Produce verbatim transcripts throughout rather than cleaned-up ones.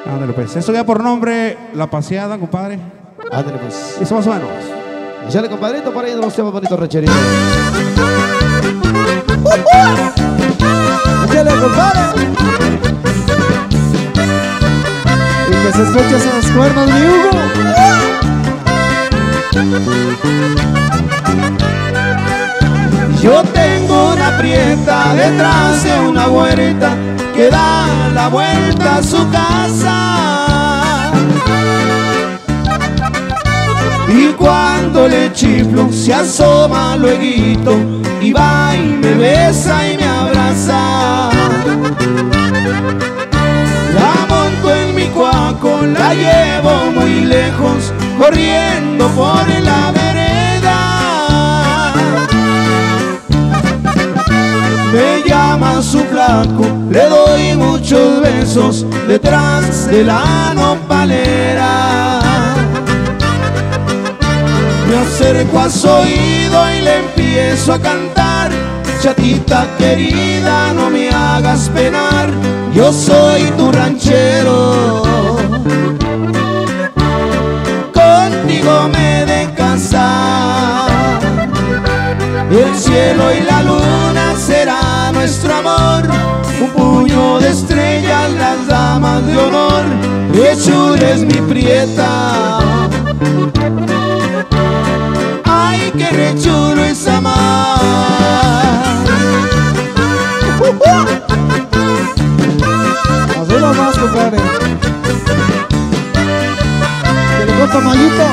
Ándale pues. Esto ya por nombre La Paseada, compadre. Ándale pues. Eso más o menos. Échale, compadrito, para ahí de los temas bonitos rancheritos. Échale, compadre. Y que se escuchen esos cuernos, mi Hugo. Yo tengo una prieta detrás de una güerita que da la vuelta a su casa. Y cuando le chiflo se asoma lueguito y va y me besa y me abraza. La monto en mi cuaco, la llevo muy lejos, corriendo por la vereda. Me llama su flaco, le doy muchos besos detrás de la nopalera. Me acerco a su oído y le empiezo a cantar: chatita querida, no me hagas penar, yo soy tu ranchero. Contigo me he de casar. El cielo y la luna será nuestro amor, un puño de estrellas las damas de honor. Qué chula es mi prieta, ay, qué re chulo es amar. Así nomás, compadre. Que le corta Mayito.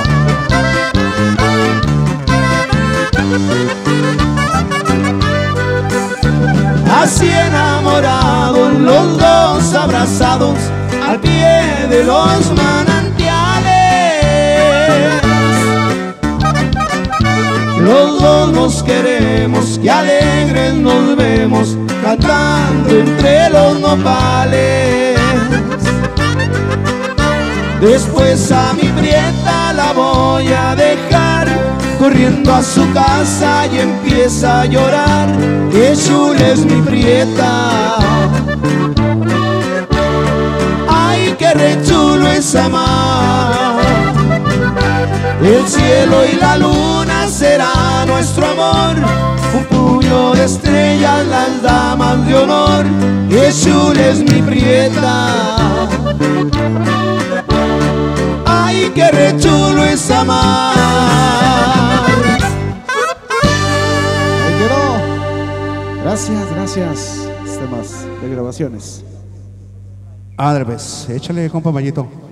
Así enamorados, los dos abrazados al pie de los manantiales. Los dos nos queremos, que alegres nos vemos, cantando entre los nopales. Después a mi prieta la voy a dejar, corriendo a su casa y empieza a llorar. Qué chula es mi prieta, ay, qué re chulo es amar. El cielo y la luna será nuestro amor, un puño de estrellas las damas de honor. Qué chula es mi prieta, ay, qué re chulo es amar. Ahí quedó. Gracias, gracias. Temas de grabaciones. Ándale pues. Échale, compa Mayito.